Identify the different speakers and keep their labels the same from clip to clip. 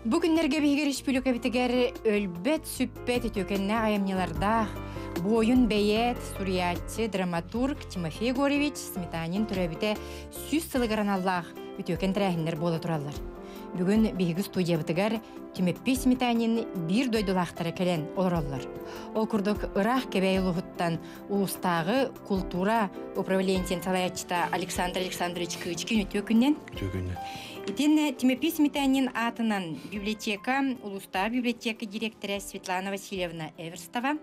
Speaker 1: Бүгүннерге бигериш бүлөкебитигер өлбөт сүппет өтөкенне аямняларда бойын бейет, суриятчы, драматург Тимофей Горевич Сметанин түрәбите сүз сылыгаран Аллах өтөкен тірәхіндер болы туралар. Бүгін биги студиябытыгар Тимофей Сметанин бир дойдулақтары келен олораллар. Ол күрдік Ирах кебейлуғыттан улустағы культура управлениен салаятчыта Александр Александрович Кычкин өтөкіннен. Итен Тимофей Сметанин атынан библиотека, улуста библиотека директоры Светлана Васильевна Эверстова.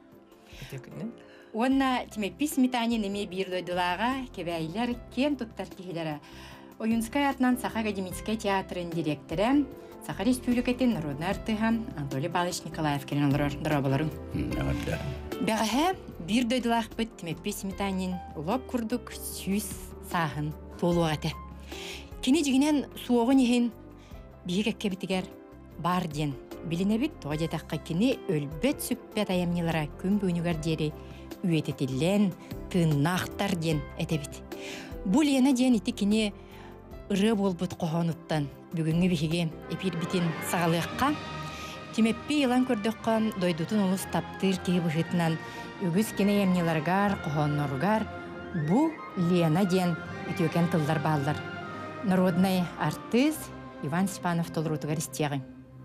Speaker 1: Онна Тимофей Сметанин эме бир дойдулаға кебейлер кен туттар тихилері. Оюнская атынан Саха академическая театрын директоры, Саха республикатын народный артыға Анатолий Павлович Николаев керен олар дұрабаларын. Бәғі бир дойдулақ бұд Тимофей Сметанин улап күрдік сүйіз сағын толу аты. Кені жігінен суоғын ехен биік әкке бітігер бар ден. Біліне біт тоға жетаққа кені өлбет сүппет аямнелара күн бөйнігер дері үйететілен тыннақтар ден әте біт. Бұл ена ден еті кені ұры бол бұт қоғануттан бүгінгі бігіге эпир бітін сағалыққа Тимофей елан көрдіққан дойдутын олыс таптыр кей бұғытынан үгіз кені аямнеларғар, қоғаннорғар бұл лена ден өтеукен тылдар балдар. Народный артист Иван Степанов толрутугар истегин.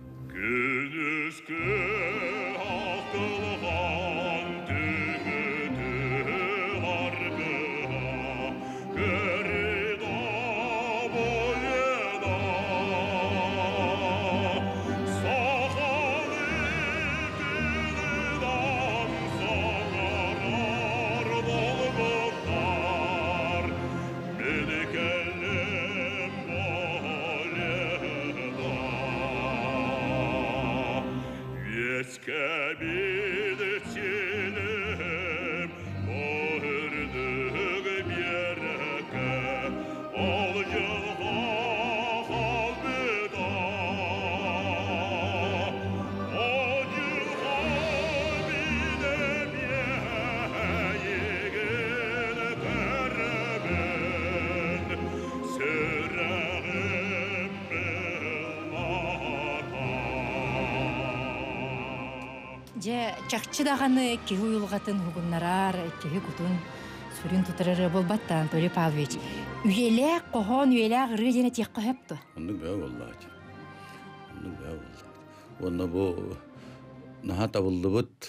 Speaker 1: Чакчы дағаны кеғі ұйылғатын ғуғыннарар, кеғі күтін сүрін тұтырыры болбаттан, Анатолий Павлович. Үйелек, қоғын, үйелек ғыры дене тек қойыпты.
Speaker 2: Оның бәу оллады. Оның бәу оллады. Оны бұл наға табылды бұд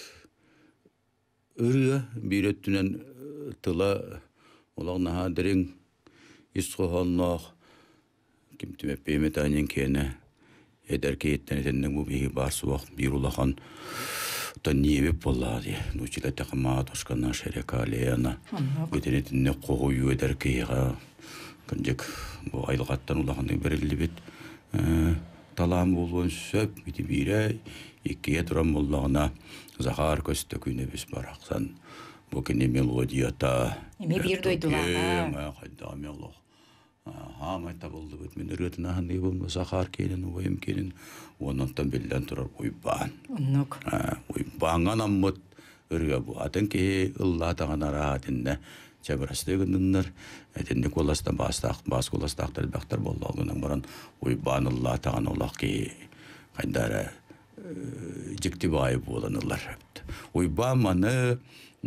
Speaker 2: үрі бір өттінен тұла олақ наға дірің ес қоғанлақ кем Тимофей Сметанин кені едерке еттен етеннің бұл бейі бар суақ бір ұлақан Таньеве поллади, нучила такама тошкана шерека леяна. Өтенетіне қоғу өдеркейға күндек айлғаттан ұлағандың берілі бет. Талам болуын сөп, беті бейрей, еккеге тұрам ұлағына зағар көсті күні біз барақсан. Бұл кені мелодията.
Speaker 1: Еме бір дойдулаға.
Speaker 2: Қайда мелоқ. Хамайта болды бөт. Мен үретін ағынды болма зағар кенін, ойым кенін. Оннан белден тұрар ойбан.
Speaker 1: Оннық.
Speaker 2: Ойбанған аммыт үрге бұл. Атын кей ұлла тағанар ағатынна. Чабырасты күндінлер. Әтенде қоластан бас қоластақтар бәқтар болды алғынан баран. Ойбан ұлла таған олақ кей қайдары жікті байы боланылар. Ойбан маны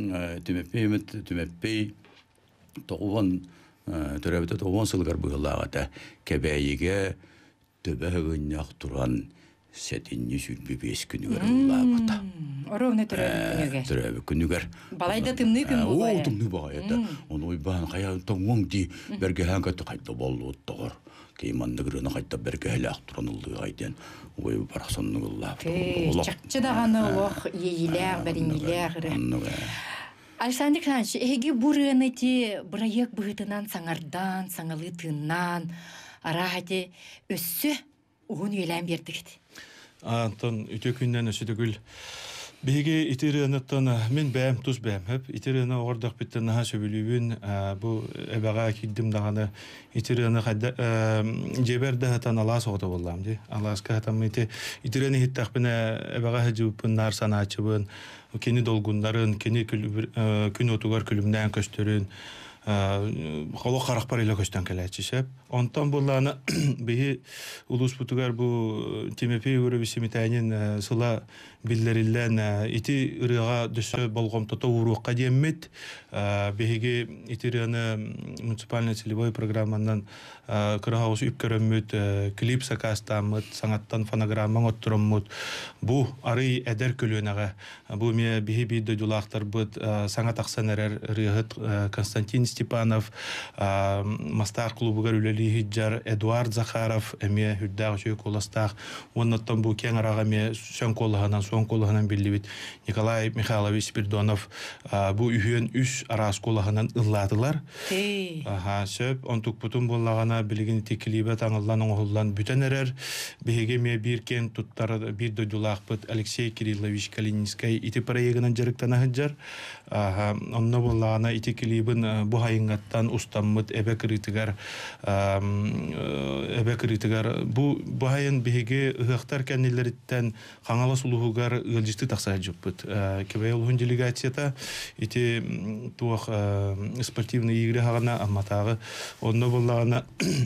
Speaker 2: Тимофей тоғуан түрәбіті тоғуан сылғар бұғылағата кәбәйіге төбәгіннақ тұран сәтінні сүрбі 5 күнігер ұллағыта.
Speaker 1: Оровны түрәбі күнігер.
Speaker 2: Түрәбі күнігер.
Speaker 1: Балайда тымны күн болғай.
Speaker 2: Ол тымны бағайда. Оны ойбан қаян тоңуң дей бәргәлән кәтті қайда болу ұттығыр. Кеймандығырына қайда бәргәләқ тұран ұлды ғайден. Ой, барақ сонның ұллағыта.
Speaker 1: Чақчы дағаны оқ ейіләғ, бәріңіләғ. Александр Александрович, эги бурыны те бұрайық бұғытынан саңардан, саңылытынан, арағате өссі ұғын үйлән бердігіді.
Speaker 3: Антон, үте күннен өсі түгіл. Беге итеріғыныттан мен бәм, тұз бәм. Итеріғыны ордақ бітті наға сөбілуін, бұл әбәға күйдім дағаны итеріғыны жеберді ғатан Алас оғыда болам. Аласқа ғатан итеріғыны хиттақ біне әбәға ғажуыпын, нар саначыбын, кені долгундарын, кені күн отуғар күлімнен көстерін, холо харахпар иле көстөн келечисеп. Онтон булланы бии улус бутугар бу Тимепей Урубисимитанин сыла биллериллен ити ырыга дөсө болгомтото уруукка диэммит биһиги итираны муниципальный целевой программанан кыргаус үпкөрөммүт клип сакастаммыт саңаттан фонограмма оттуроммут бу ары эдер көлүнага бу ме биһи бидde дулактар бут саңа таксанерер рыгыт Константин Степанов мастар клубугар үлели хиджар Эдуард Захаров эме хүддаг чөй коластак оннаттан бу кең арага ме сөн коллаганан сон коллаганан билибит Николай Михайлович Спиридонов бу үйөн үс арас коллаганан ылладылар сөп онтук бутун боллагана билигин текилибе таңыллан оңоллан бүтенерер биһиге ме бир кен туттар бир додулакпыт Алексей Кириллович Калининский ити проегынан жарыктана хыджар онно боллагана ити килибин бу хайынгаттан устаммыт эбе критигар бу хайын биһиге ыхтар кеннилерден хаңала сулугар ылжысты таксай жуппыт кебе улун делегацията ити туох спортивный игры хагана амматагы онно боллагана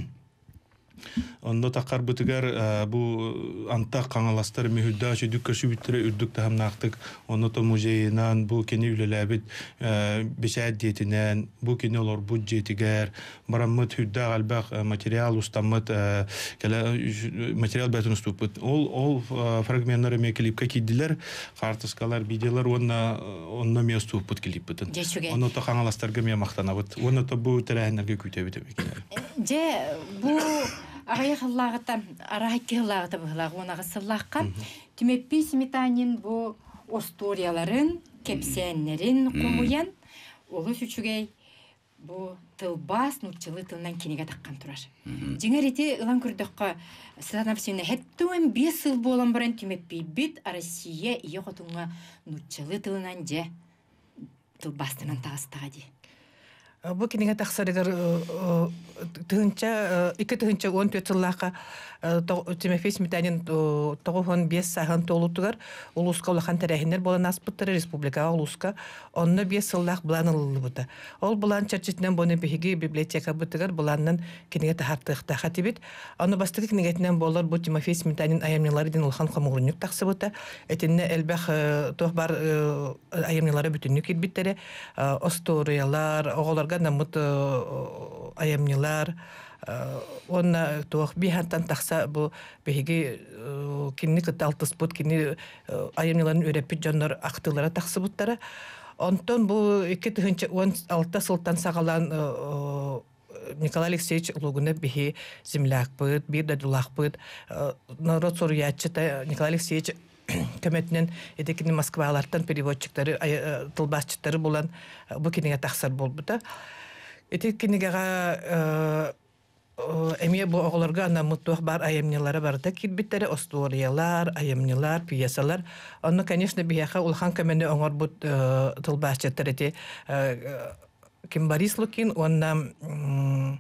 Speaker 3: онно таккар бытыгар бу анта каңаластар мөһүдда чөдүккөсү бүтүрө үрдүк таамнактык онно то музейинан бу кени үлелебит бешәт диетинен бу кени олор бу жетигер бараммыт хүдда албак материал устаммыт материал бетон уступут ол фрагменттары ме клипке кидилер картыскалар видеолар онно ме уступут клиппытын онно то каңаластарга ме мактанабыт онно то бу терәһеннәргә күтәбит
Speaker 1: же бу Арайхаллагата, арайкаллагата быхлаг онага сыллакка Тимепей Сметанин бу историяларын, кепсеннерин кумуян олус үчүгей бу тылбас нутчылы тылынан кенеге таккан турар. Жиңерити ылан күрдөккө сыданапсыны хеттуен 5 жыл болон баран Тимепей бит Россия ие котунга нутчылы тылынан же тылбастынан тагыстага ди.
Speaker 4: Бу кинеге таксарыгар тыгынча 14 жыллака Тимефей Сметанин 95 сахан толутугар улуска улахан тарихинер болан аспыттары республикага улуска онны 5 жыллак буланылы бута. Ол булан чарчитинен боны биһиги библиотека бутугар буланнан кинеге тахартыкта хатибит. Аны бастыгы кинегетинен болар бу Тимефей Сметанин аямнылары ден улахан хамурунук таксы бута. Этинне элбах тох бар аямнылары бүтүнүк илбиттере историялар оголарга намыт аямнылар онна туох бихантан такса бу биһиги кинни кыталтыс бут кинни аямныларын өреппит жоннор актылара таксы буттара онтон бу 2016 сылтан сагалан Николай Алексеевич Лугунов биһи земляк быт бир да дулак быт народ соруячта Николай Алексеевич көмөтүнөн эдекини Москвалардан переводчиктары тылбасчылары булан бу кинеге таксар болбута этекинеге эмие бу оголорго анамыттуах бар аямнылары барда кирбиттери историялар, аямнылар, пьесалар. Онно, конечно, бияха улхан көмөнө оңор бут тылбасчылар эти Ким Борис Лукин, онна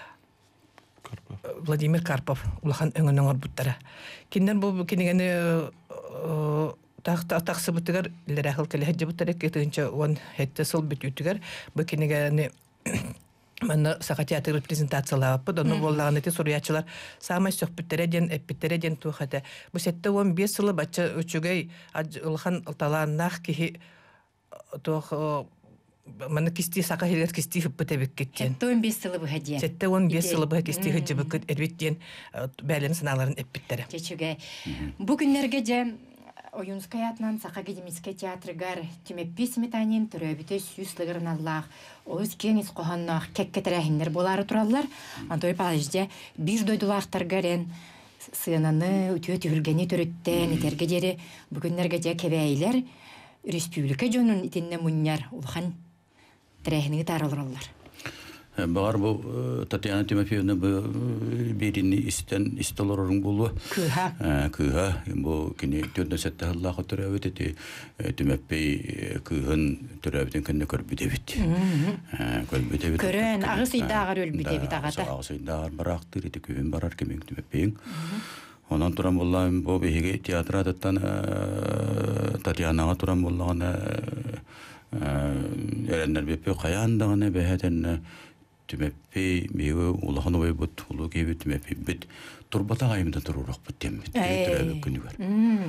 Speaker 4: Владимир Карпов улхан өңөн оңор буттара. Кинден бу кинегени таксы бутыгар лерахыл келеһе буттара кетинче он хетте сыл бит үтүгөр бу кинегени Мен сакатиатр репрезентациялап, оны боллаган эти суруячылар самай сөкпүттереден, эппиттереден тухата. Бу сетте 15 жылы бача үчүгөй улхан талааннах кихи тох мен кисти сака хилер кисти хыппытебек кеткен.
Speaker 1: Сетте 15 жылы бу хадия.
Speaker 4: Сетте 15 жылы бу кисти хыжыбык эдвиттен бәлен сыналарын эппиттере.
Speaker 1: Чечүгө. Бу күннәргә же Оюнская атнан Саха академический театргар Тимепей Сметанин төрөбүтө сүйүслыгырын аллах. Олус кеңис коханнах кеккетерәһиннер болары тураллар. Антой Палажде бир дойдулактаргарын сыянаны үтө түгүлгени төрөттен этерге жери бүгүннәргә же кебейлер республика жонун итинне муньяр улхан терәһини таралырлар.
Speaker 2: Багар бу Татьяна Тимофеевна бу берини истолорун булу. Кыха бу кини төндөсөттө Аллах төрөбөт эти Тимофей кыхын төрөбөтөн кенне көрбүдебит. Көрбүдебит.
Speaker 1: Көрөн агыс ыйдагар өлбүдебит агата.
Speaker 2: Агыс ыйдагар барактыр эти күйүн барар кемек Тимофейин. Онан туран буллам бу беге театраттан Татьянага туран булган Erenler bepe kayandağına behetenne tümeppe mewe ulağını ve but ulu gibi tümeppe bit turbata ayımda tururak bit demit. Türebe günü var.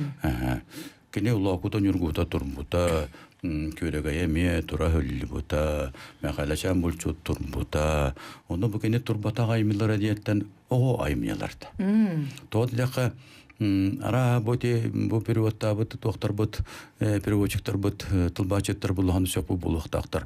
Speaker 2: Kene ulağı kutan yurguta turbuta körege me tura hölli buta mekalaşan bulçu turbuta onu bu kene turbata ayımlara diyetten o ayımyalarda. Doğru dakika ara bu periodta bu doktor bu periodçuklar bu tılbacıtlar bulağını söpü buluqtaqtar.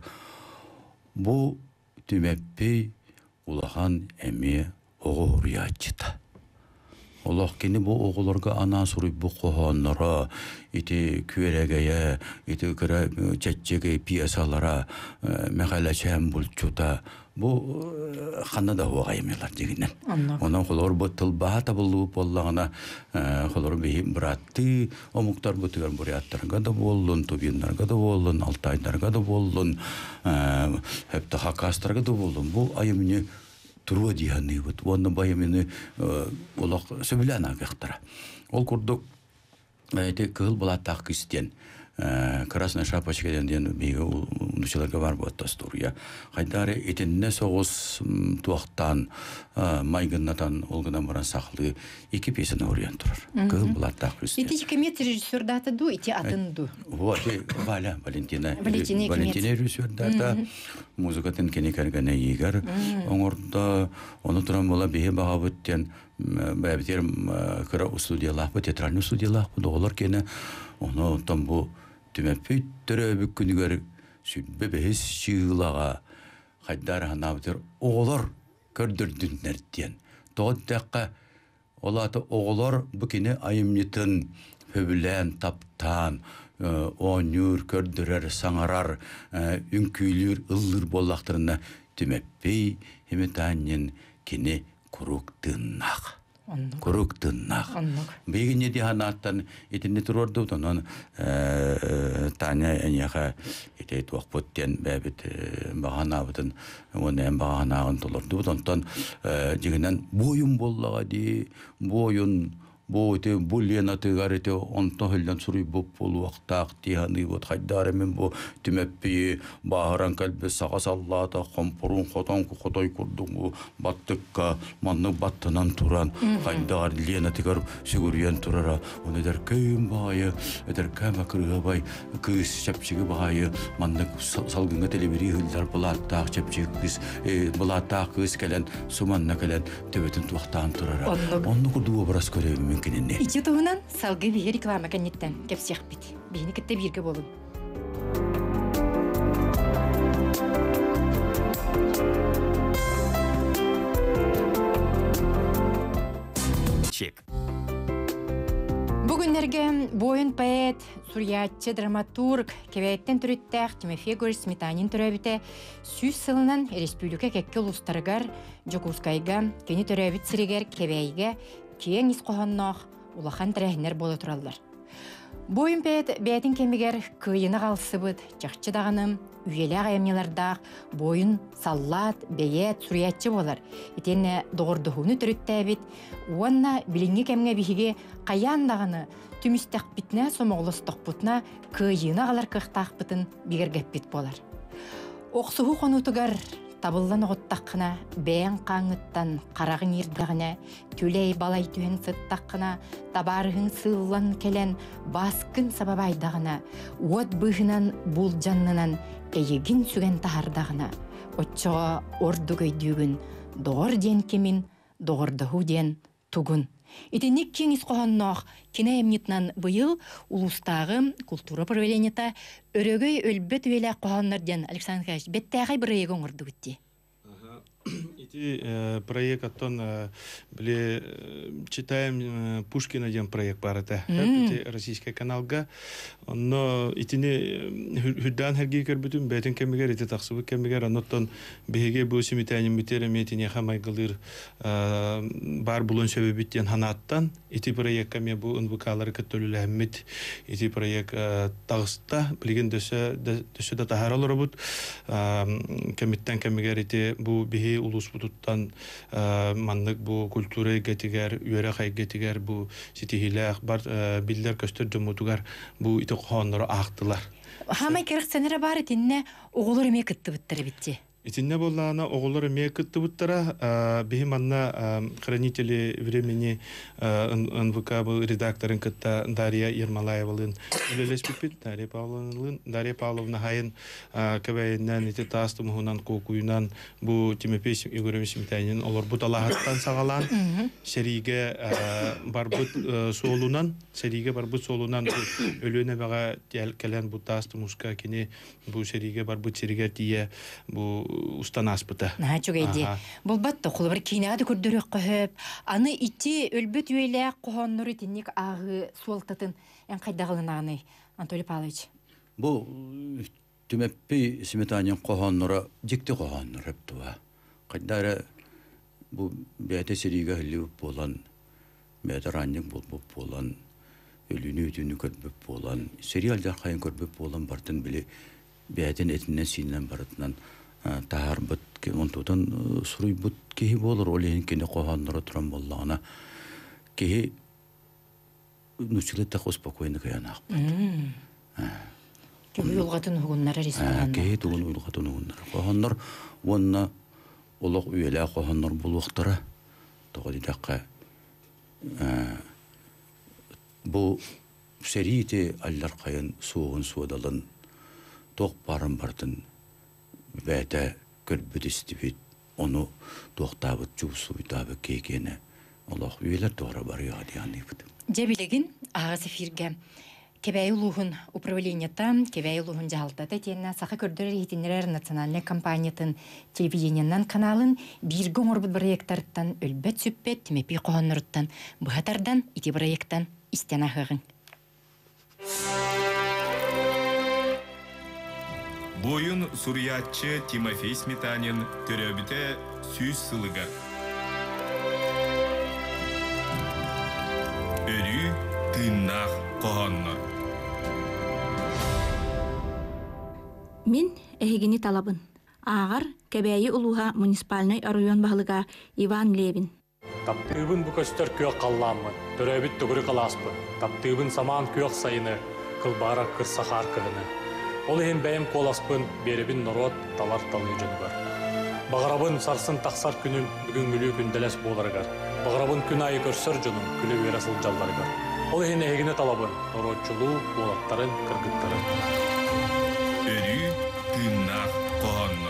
Speaker 2: Bu tümeppi ulağan emi oğu rüyatçıta. Allah kini bu oğullarga ana suri bu qohanlara, iti küregeye, iti kıra çetçege piyasalara, mekalaçen bulçuta, bu xanada huağayımlar deginen. Ondan xolor bu tılbaha tabıllıp ollağına, xolor behi bırattı, o muhtar bu tüger buriyatlarga da bollun, tubinlarga da bollun, altaylarga da bollun, hep de hakastarga da bollun. Bu ayımını Turva diyanı bu. Onun bayımını olaq söbülana qıqtıra. Ol kurduk te kıl bulataq kisten. Krasna şapachka diyen bir unuçalarga var bu tasturya. Haydare etenne soğuz tuaqtan maygınatan olguna baran saqlı iki pesini oryan turur. Kıl bulataq kisten.
Speaker 1: İti kimet rejissör data du iti adın du.
Speaker 2: Bu Valentina rejissör data muzikatın kene kargana yigar. Oңорда onu turan bola behe bağabıtten bäbiter kıra studiyalar bu teatralny studiyalar bu dolar kene onu tam bu tümepi töröbük günüger sübbe behes şığılağa haydar hanabıtır oğlar kördürdünler diyen. Doğdakka olata oğlar bu kene ayımnitın höbülen taptan onur kördürer sangarar ünküylür ıldır bollaqtırına tümepi hemetanyen kene kuruk tınnak. Begin di hanatan itini turordu tonon tanya enyaha ite tuaqputten babit bahana butun onen bahana ontolordu tonton jiginan boyun bollaga di boyun bu ite bulyana tigarete onto hildan suri bu pul vaqtaq tihani bu haydar men bu tümeppi baharan kalbe saqasallata qompurun qoton qotoy kurdum bu battıkka manны battınan turan haydar lyana tigar siguriyan turara onu der köyüm bayı eder kama kırığa bay kız çapçıgı bayı manны salgınga telebiri hildar bulataq çapçıgı kız bulataq kız kelen sumanna kelen töbetin tuaqtan turara onu kurdu obraz köreyim
Speaker 1: İçi tuğunan salgı bir reklama kannetten kepsiyaq bit. Beni kitte birge bolun.
Speaker 5: Чек.
Speaker 1: Bugünlerge boyun poet, suriyatçı, dramaturg, keveyetten türüttəq Timofey Goris Smetanin türəbite süz sılınan Respublika kekke ulustarıgar Jokuskayga, keni türəbit siriger keveyge kien isqohannaq ulaqan tərəhinlər bola turallar. Boyun poet bəyətin kemiger kıyını qalsıbıd, çaqçı dağınım, üyeli ağayamyalardaq boyun sallat, bəyət, suriyatçı bolar. Etenne doğurduğunu türüttəbit, uanna bilingi kemge bihige qayan dağını tümüstəq bitne somoğlustaq butna kıyını qalar qıqtaq butun bigergep bit bolar. Oqsuhu qonutugar tabıllan oğuttaqına, bәйін қаңыттан қарағын ердіғіне, төлей балай түйін сыттақына, табарығын сыллан келен, басқын сабабайдағына, от бұғынан бұл жаннынан, әйегін сүген тағардағына, отчыға орды көйдігін, доғыр ден кемін, доғырдығу ден тугун. Итенник кеңіз қоғаннақ кені әмнетнан бұйыл улустағы культура правленета өрөгөй өлбет өйлі қоғаннар ден Александр Николаевич беттәғай бір егін ғырды өтті.
Speaker 3: Ити проект оттон биле читаем Пушкина ден проект барата. Ити российский каналга. Но итини хүддан херги көрбүтүм бетин кемигер ити таксыбы кемигер оттон беге бу симитанин битерем этине хамай кылыр бар булун себебиттен ханаттан ити проект кеме бу НВКлар көтөлүләммит ити проект тагыста билген дөсө да тахаралар бут кемиттен кемигер ити бу беге улус институттан маннык бу культура гетигер, үере хайгетигер бу ситихилэх бар биллер көстөр жомутугар бу ите кохоннору ахтылар.
Speaker 1: Хамай керексенере бар итинне оголор эме кытты бүттер битти.
Speaker 3: Итинне боллана оголор эме кытты буттара бихим анна хранители времени НВК редакторын кытта Дарья Ермолаевалын үлелеспипит Дарья Павловна хайын кебайнан ити тастым хунан кокуйнан бу Тимофей Егорович Сметанин олор буталахаттан сагалан сериге барбут солунан өлөне бага келен бу тастым уска кини бу сериге барбут сериге тие бу устанаспыта.
Speaker 1: Чугайди. Болбат тоқылы бір кейнады көрдірек қөхіп, аны ити өлбөт өйлі қоғанныры теннек ағы суалтатын ән қайдағылын аны, Анатолий Павлович.
Speaker 2: Бұл Тимофей Сметанин қоғанныры, дикті қоғанныры тұва. Қайдары бұл бәйті сериге үлі болан, бәйті раннық болан, өліні өтіні көрбіп болан, сериалдар қайын көрбіп болан бартын білі бәйтін етінен синен барытынан тахар бұт, онтудан сұруй бұт кейі болыр, олейін кені қоғанныры тұран болағына кейі нүчілетті қоспақойны қиянақ бұт.
Speaker 1: Кейі ұлғатын ұғыннары республиканы.
Speaker 2: Кейі тұғын ұлғатын ұғыннары. Қоғанныр, онына олық үйелі қоғанныр бұл уақтары тұғы дедаққа бұл серейте аллар қайын суығын суадалын тоқ барын бартын бәті көрбіт істебет, оны тоқтабыт жуысуйтабы кейгені Аллах үйелер тоғыра бары яғадияны бұд.
Speaker 1: Жабилегін ағыз эфирге кебәй ұлығын управлениятан, кебәй ұлығын жағалтаты тенна сақы көрдірер етінерер национальный компаниятын телевидениянан каналын біргі орбыт проекттарыттан өлбәт сүппет Тимофей қоғаннырыттан бұғатардан ити проекттан истен ағығын.
Speaker 6: Бойын сурьятчы Тимофей Сметанин төрөбіте сүйіз сылыға. Өрі тыыннақ қоғанныр.
Speaker 7: Мен әйгені талабын. Ағар кәбәйі ұлуға муниципальный район бағылыға Иван Левин.
Speaker 8: Таптыбын бұ көстер күйек қалламын, төрөбіт түгірі қаласпын. Таптыбын саман күйек сайыны, қылбара кырсақар кығыны. Ол ең бәйім қоласпын, беребін народ талар талы жүні бар. Бағарабын сарсын тақсар күнін бүгін мүлі күнделес боларығар. Бағарабын күн айы көрсір жүнін күлі верасыл жалдарығар. Ол ең әйгіне талабын, народчылу, болаттарын, кыргыттарын.
Speaker 6: Өрі тыыннақ қоғанныр.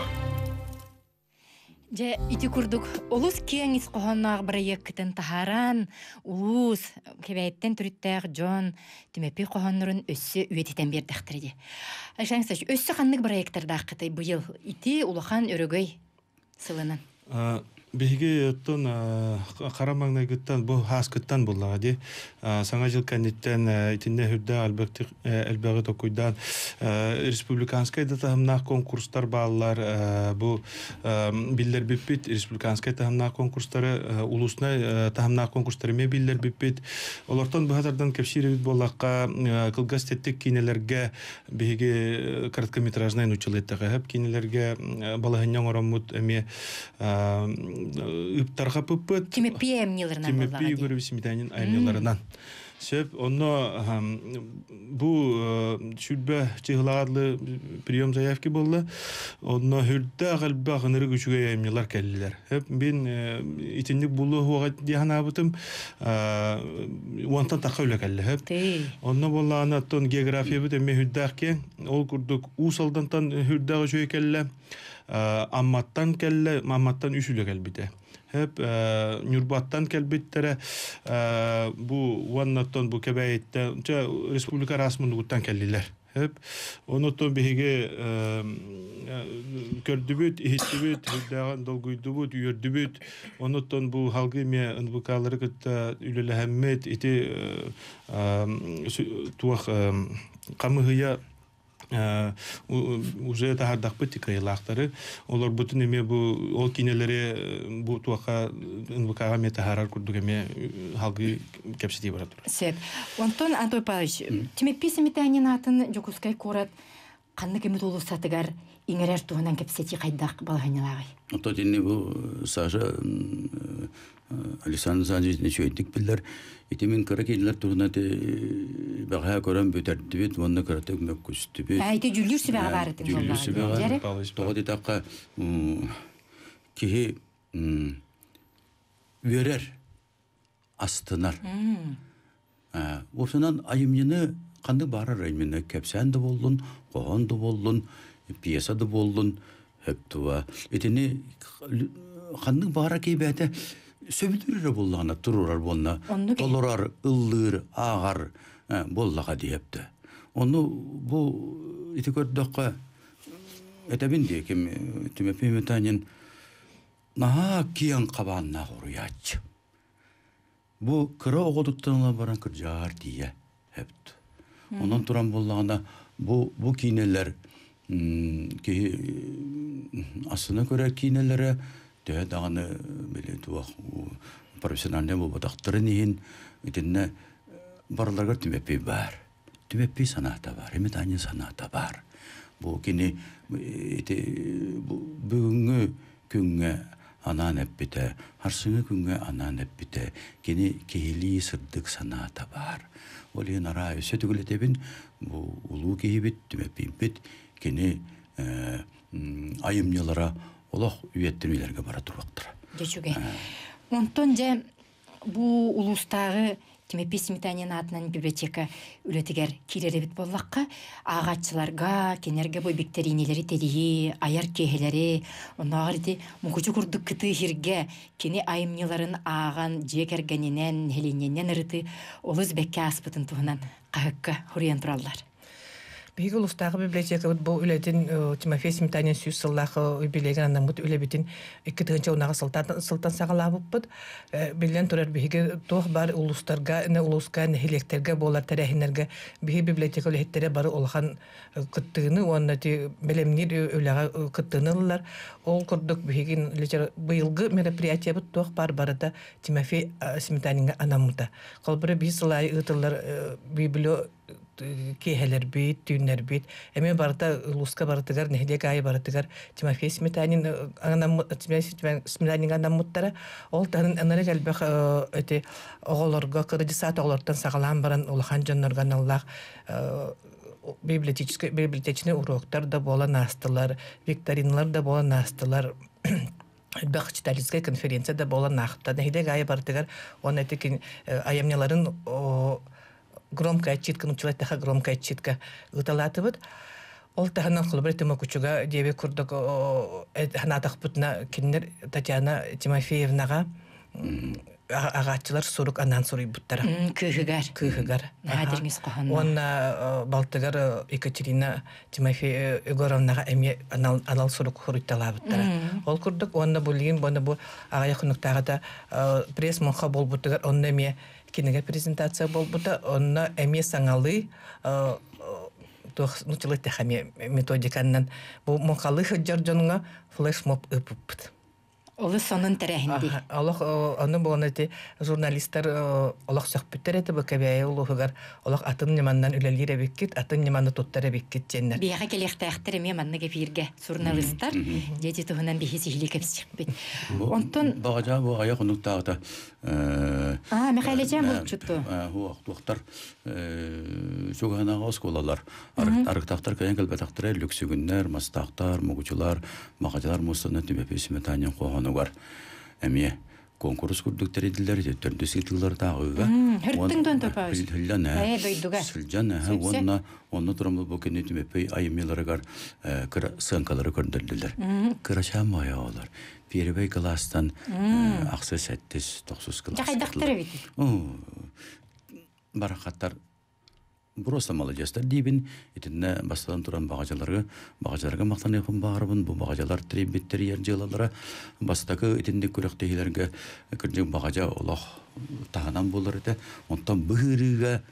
Speaker 1: Же ити курдук олус кеңис қоғаннағы проекттен тахаран, улус кебәйттен түріттәғ Джон Тимофей қоғаннырын өссі үйететен бердіқтірді. Ашаңсаш, өссі қаннық проекттарда ақытай бұйыл ити улахан өрігөй сылынан?
Speaker 3: Беге оттон қарамаңнай гыттан бу хаскыттан буллага ди саңа жыл кәнниттен итинне хүрдә әлбәгы токуйдан республиканскай да тахымнак конкурстар баллар бу биллер биппит республиканскай тахымнак конкурстары улусна тахымнак конкурстары ме биллер биппит олортон бу хатардан кепширебит боллакка кылгас теттик кинелерге беге короткометражный нучылыттага хеп кинелерге балаһыннан оромут эме ыптарға пыппыт.
Speaker 1: Тимофей эмнелерінен боллаға.
Speaker 3: Тимофей Егорович Сметанин эмнелерінен. Сөп, оны бұл сүлбә чығыладылы прием заявки болды. Оны хүрді ағылбі ағыныры күшіге эмнелер кәлілер. Мен итіндік бұлы уағат дейін абытым, уантан таққа өлі кәлі. Оны болла анаттон география бұд әме хүрді әқкен. Ол күрдік ұсалдантан хүрді ағы жөй кәлі. Амматтан кәлі, амматтан үшілі кәлбіді. Hep Nürbat'tan kelbettere bu vannatton bu kebeyette Respublika rasmınlıktan kelliler. Hep onotton bihige kördübüt, ihistübüt, hüddağın dolguydubüt, üyördübüt. Onotton bu halgı me ınvıkaları kıtta ülelehemmet iti tuğak kamıhıya уже тахардак бытикайлактары олар бүтүн эме бу ол кинелери бу туака НВКга метахарар курдугеме халгы кепсити барат.
Speaker 1: Сеп. Антон Антонович, Тимофей Сметанин атын Жокускай корат Қанны кемет олусатыгар иңерер туғынан кепсети қайдақ балғанялағы.
Speaker 2: То тенне бу Саша Александр Санжич не чөйдик билер. Итемен кара келер турна те бага көрөн бөтөрдүбүт, монда карата көмөк көстүбүт.
Speaker 1: Айты жүлүр сибага барытын
Speaker 2: Жүлүр сибага. Тоғыды таққа кихи верер астынар. Осынан айымнені қанды барар айымнені кәпсәнді болдың, қоғанды болдың, пьесады болдың, хөптуа. Етені қанды бара кейбәті сөбілдірі болғана, тұрурар болна, толырар, ыллыр, ағар боллаға дейіпті. Оны бұл еті көрдіққа әтәбін де кем түмепе метанен наға киян қабанна ғұрыятшы. Бұл кыра оғылдықтаныла баран кіржар дия әпті. Онан тұран болғана бұл кейнелер асына көрі кейнелері тәе дағаны профессиональный бұл батақтырын ең өтінне барларға түмепе бар. Түмепе саната бар, еметанен саната бар. Бұл кені бүгінгі күнге анан әппіті, арсыңы күнге анан әппіті, кені кейлі сырдық саната бар. Ол ең ара өсе түгілетебін, бұл ұлу кейбіт, түмеппеймпіт, кені айымнелара олақ үйеттірмелерге бара тұрвақтыр.
Speaker 1: Дечуге. Онтон жа бұл ұлыстағы Тимепи Сметанин атынан библиотека үлетігер киреребит боллаққа ағатчыларға, кенерге бой бектеринелері тедейі, аяр кейхелері, онағыр ете мұғычы күрдік кіті хирге, кені айымнеларын аған жекергенінен, хелененен ұрыты, олыз бәкке аспытын туғынан қағыққа хүриян тұралар.
Speaker 4: Биги улустагы библиотека бу үлетин Тимофей Сметанин сүйүс сыллахы билеген андан бут үлебитин 2-нче унага сылтан сагалабыппыт. Билен турар биги тох бар улустарга, не улуска, не хилектерге болар тарихинерге биги библиотека үлеттере бары олхан кыттыгыны, оннати белемнир үлага кыттыгынылар. Ол курдук биги быйылгы мероприятие бут тох бар барыда Тимофей Сметанинге анамыта. Колбары биги сылай ытылар библио кейхелер бит, түйінер бит. Әме барыта ұлысқа барытыгар, нәхедек айы барытыгар Тимофей Сметанин анаммыттары. Ол тағын анары кәлбәқ оғылырға, қырыдысат оғылырдан сағалан баран ұлған жонларған Аллах библиотечный уроктар да бола настылар, викториналар да бола настылар. Бақ читалистская конференция да бола нақта. Нәхедек айы барытыгар, он әтекен аямнеларын громкая читка, научилась таха громкая читка уталатывает. Ол таханан хлобретема кучуга деве курдок ханатах путна кинер Татьяна Тимофеевнага агачылар сурук анан суруй буттара. Кыхыгар.
Speaker 1: Надирмис коханна.
Speaker 4: Онна балтыгар Екатерина Тимофея Егоровнага эми анал сурук хуруйтала буттара. Ол курдок онна булгин, онна бу агаяхунуктагата пресс монха бол буттыгар, онна эми кинеге презентация бол бута, онна эми саңалы нучылы тахами методиканнан бу монхалы хыджаржонга флешмоб ыпыппыт.
Speaker 1: Олы сонын тәрәхінді.
Speaker 4: Олық, оны болғаны журналистер олық сөкпіттер еті бұкабәйі олығығар. Олық атын неманнан үлелер әбеккет, атын неманны тұттар әбеккет женнер.
Speaker 1: Бияға келекті әқтіріме манны кепірге журналистар, деді тұғынан бейі сихілі кәпсік бет. Онтон...
Speaker 2: Бағажа бұл аяқ ұнықтағыда...
Speaker 1: Михайлечен бұл жұтты.
Speaker 2: Уақтар соғанаға осколалар. Арықтақтар кәйен кәлбәтақтар әліксігіннер, мастақтар, мұғычылар, мағажалар мұстаны Тимофей Сметанин қоғаны бар. Әме конкурс күрдіктер еділер, төрді сетілер тағыға.
Speaker 1: Хүрттіңден топауыз.
Speaker 2: Сілжан, онны тұрамыл бұл кәне Тимофей айымеларығар сыңқалары көрдірділер. Кырашам мая олар. Перебей кластан ақсы сәттіз, 90 класс.
Speaker 1: Жақайдақтары бейді?
Speaker 2: Барақаттар просто молодежьтар дейбін, етінне бастадан тұран бағажаларға мақтан епін бағарыбын, бұл бағажалар требеттер ержелалары, бастағы етінде көректейлерге кірден бағажа олақ тағынан болыр еті, онтан бұғырыға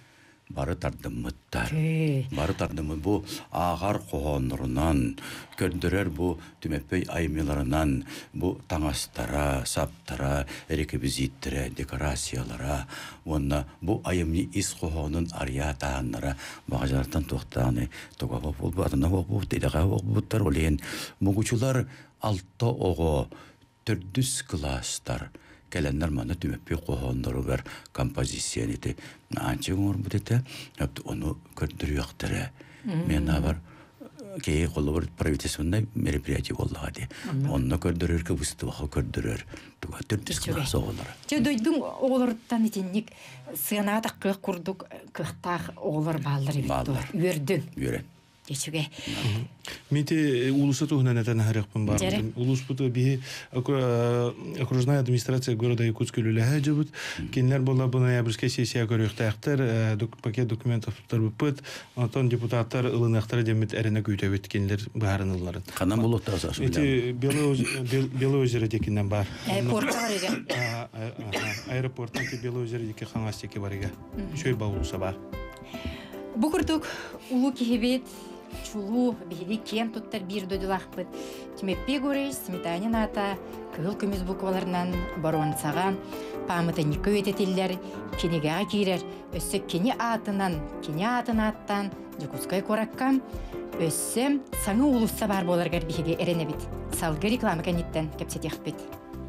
Speaker 2: бары тардыммыттар. Бары тардымы бу ағар қоғонырынан, көрдірер бу түмеппей аймеларынан, бу таңастара, саптара, эрекебизиттері, декорациялара, онна бу айымни ис қоғонын ария тағанлара, бағажарттан тоқтағаны, тоғаға болбу, атына болбу, тейдаға болбуттар олейін. Мұғычылар алты оғы, түрдіс кластар, кәләннәр маны түмеппей қоғоныры бар композициян еті. Анчы оңыр бұд еті, оны көрдірі яқтыры. Мен бар кей қолы бар правительственный мероприятие болдыға де. Оны көрдірір, көбісті бақы көрдірір. Түрдіс класс оғылары.
Speaker 1: Дойдың оғылырыттан етеннік сығанағатақ қық құрдық қықтақ оғылыр балдыр ебітті. Үйердің.
Speaker 2: Үйерін.
Speaker 1: Geçüge.
Speaker 3: Мите улуса тухнан этен харякпын бар. Улус буту би окружная администрация города Якутска люлеха жабут. Кинлер бола бу ноябрьская сессия көрөктәктер, пакет документов турбыт. Антон депутаттар ылынактар демет эрене күйтөбөт кинлер баарыныларын.
Speaker 2: Канан болот асасы.
Speaker 3: Эти Белое озеро декинен бар.
Speaker 1: Порт бар еге.
Speaker 3: Аэропорттан ки Белое озеро деке хаңастеке бар еге. Шөй баулуса бар.
Speaker 1: Бу курдук улу кихебет чулу биһиги кем туттар бир дөдүлахпыт. Тимеппе гореш сметанин ата кыл көмүз букваларынан боронсага памытыныкы өтетиллер кенегага кирер. Өссө кени атынан аттан Жукускай кораккам өссө саңы улусса бар боларгар биһиги эренебит. Салгы реклама каниттен кепсетехпит.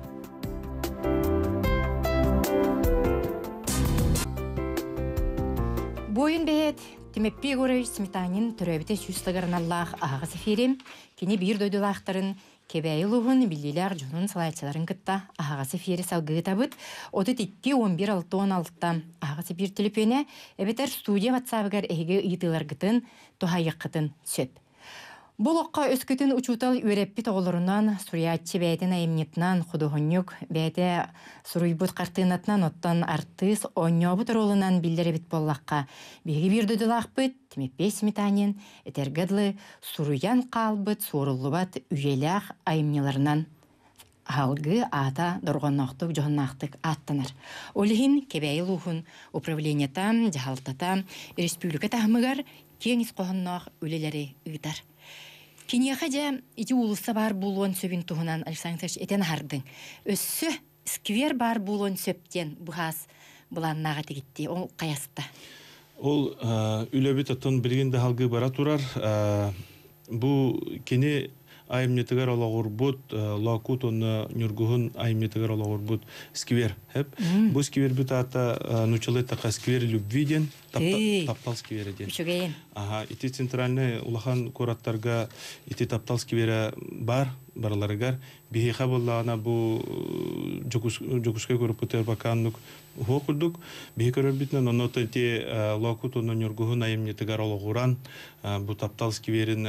Speaker 1: Бойын бәйет, Тимеппе көрі сметанин түрәбіте сүйістігірін Аллах ағыз эфирим. Кені бір дөйділақтарын кебәйі луғын білділер жүнін салайчыларын кітта ағыз эфири салғы табыт. Оды 2-11-6-16 ағыз эфир телепені әбетер студия ватсабығар әйге ұйтылар гытын, тұхайық қытын сөп. Бұл оққа өскітін учутал өреппит оғылырынан, суриятчы бәйтін айымнетінан, құдығынюк, бәйті суруйбұт қартынатынан оттан артыс, оңнебыт ролынан білдері бит боллаққа. Бегі бір дөділақ бұт, Тимеппе сметанин, этергідлі, суруян қалбыт, сорулыбат, үйеләқ айымнеларынан. Халгы ата дорғаннақтық, жоғаннақтық аттанар. Олығын кебәйі луғын управлениятам, жағалтатам, республика тағымығар кеңіз қоғаннақ өлелері ұйтар. Кенияға жа ити улыса бар бұлуан сөбін туғынан Александр Александрович етен ардың. Өссі сквер бар бұлуан сөптен бұғас бұланнаға тегітті. Ол қаясыта?
Speaker 3: Ол үләбет аттан білгенде халғы бара тұрар. Бұл кені айымнетігер олағыр бұд, лакут оны нүргіғын айымнетігер олағыр бұд сквер. Бұл сквер бұд ата нучылы тақа сквер любвиден, таптал сквері ден.
Speaker 1: Үшігейін.
Speaker 3: Ити центральный улахан кораттарға ити таптал сквері барларығар. Бейхе болағына бұл жокускай көріп бұтер бақанлық хоқырдық. Бейхе көріп бітінен онота ити лакут оны нүргіғын айымнетігер олағыран бұл таптал скверін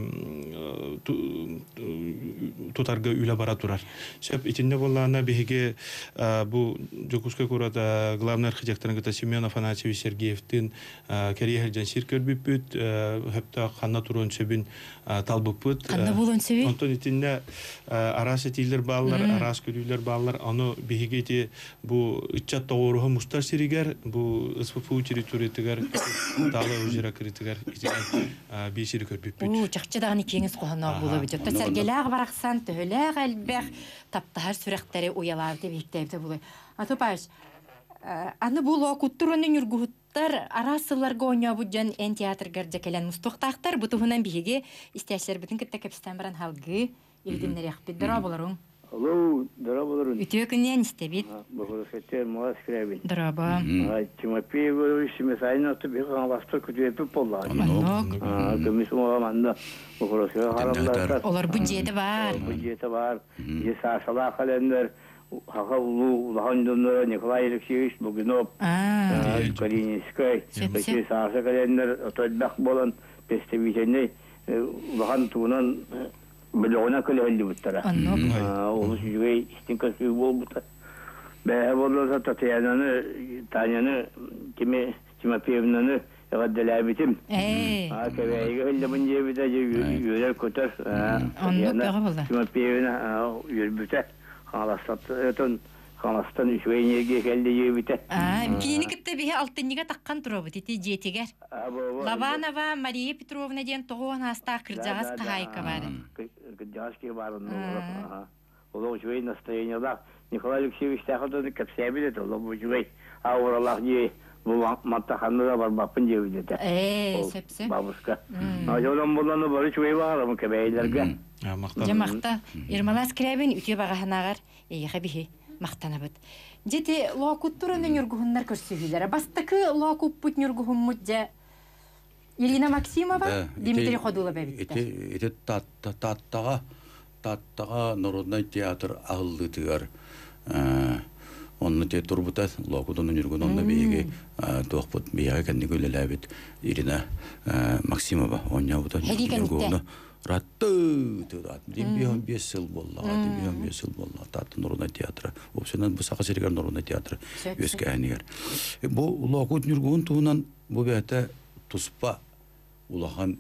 Speaker 3: тутарга үлі бара турар. Шеп итинне боллана беге бу Жокускай курада главный архитекторын Семен Афанасьевич Сергеевтин кереһерден сиркер бүппүт, хепта ханна турун сөбүн талбыппыт.
Speaker 1: Ханна болон сөбү.
Speaker 3: Онтон итинне арас этилер баллар, арас күлүлөр баллар, аны бегети бу ичат тоору мустар сиригер, бу СПФУ территориятыгар талы ужера критигер бешир көрбүппүт.
Speaker 1: Чакчыдагы кеңес кохана болуп жатат. Сәргеләг бараксан төләг әлбәх таптар сүрәктәре уялар дип иктәбе булый. Атопаш аны бу локуттурны нүргүттәр арасыларга оня бу жан эн театр гәрҗәкәлән мустуктактар бу туһунан биге истәшләр битен китә капстан баран халгы илдиннәр яхпы дара буларың.
Speaker 9: Алло, дара буларың.
Speaker 1: Үтөкүннән истәбит.
Speaker 9: Бу хәтер мас крәбин.
Speaker 1: Драба.
Speaker 9: Тимопей вышме сайна то бега васток күтүп болла. Комиссия манда. Бу харалар.
Speaker 1: Олар бюджеты бар.
Speaker 9: Бюджеты бар. Еса сала календар. Хахалу Лахандонор Николай Алексеевич Бугинов. Калининская. Еса календар отбак болан представительный Лахан тунан Белона калехли буттара. Ол жүгей истинка сүй бол бутта. Бәһә болса Татьянаны, Таняны, Тимопеевнаны гаддалабитим. Кәбәйгә хәлле бунҗа бит йөрәк көтер. Тимопеевна йөрбүтә. Халасат этон Kanastan üçüğe geldi yürübüte.
Speaker 1: Кини кытта бихе алтыннига таккан турабыт ити жетигер. Лобанова Мария Петровна ден тоғуан аста кыржагас кахайка бары.
Speaker 9: Кыржагас ки барын. Оло üçüğe настроениялар. Николай Алексеевич тахылды кепсеби деді. Оло üçüğe ауралах не bu mattahanda da var bapın cevide de.
Speaker 1: Sepse.
Speaker 9: Babuska. Ajolan bulanı barı üçüğe var mı kebeylerge.
Speaker 1: Жамақта Ирмалас кірәбін үте бағаханағар ейіға бихе мақтанабыт. Жеті луакуттурын нүргухыннар көрсігілері. Бастықы луакуп бұт нүргухын мұдja Елена Максимова, Дмитрий Ходула бәбітті.
Speaker 2: Ете таттаға Народный театр ағылдытығар. Онны те турбута луакутын нүргухын онны бейге тоқпыт бейге кәнді көлеләбет Елена Максимова. Оння бұта нүргухыны Ратты тыдат. Дембион 5 жыл болла. Дембион 5 жыл болла. Таты Народный театры. Опсенен бу сака серигер Народный театры. Өскәнигер. Бу локут нүргүн туунан бу бәтә туспа улаган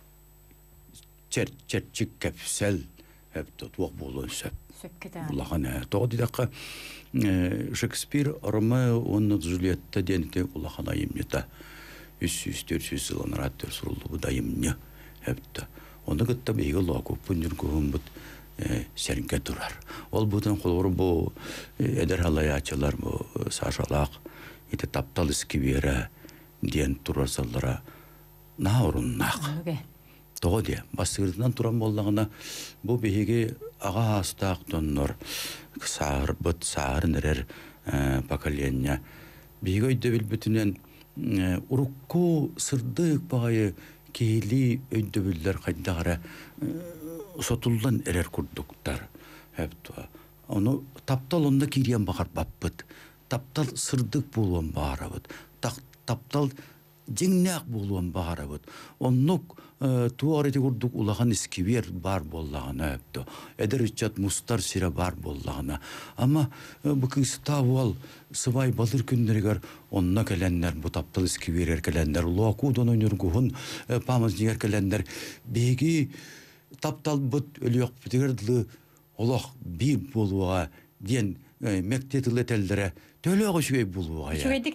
Speaker 2: черчик кепсел хәптә туак булын сөп. Улаган тоды дакка Шекспир Ромео онны Джульетта денте улаган айымнета. 300-400 жылын раттыр сурулду бу дайымны хәптә. Оны гытта бейге луакуппун нүргүн бут серинке турар. Ол бутын қолору бу эдер халаячылар бу сашалақ ите таптал искибере диен турарсаллара науруннақ. Тоғы де, басығырдынан туран болдағына бу бейге аға астақ тоннор сағыр бұт сағырын әрер поколения. Бейге өйді білбітінен урукку сырдық бағайы кейли өйдөбүллер кайдагара сотулдан эрер курдуктар хептуа. Оны таптал онда кириен багар баппыт. Таптал сырдык болуан баарабыт. Таптал жеңнак болуан баарабыт. Оннук туарети курдук улаган искибер бар боллагана хепту. Эдер ичат мустар сире бар боллагана. Ама букын ставал сывай балыр күндерігер онна кәләннер, бұ таптал искиберер кәләннер, луакудон өнергуғын памыздегер кәләннер. Беги таптал бұт өліяқ бітігерді олақ бей болуға ден мектетілі тәлдері төліғі шүгей болуға.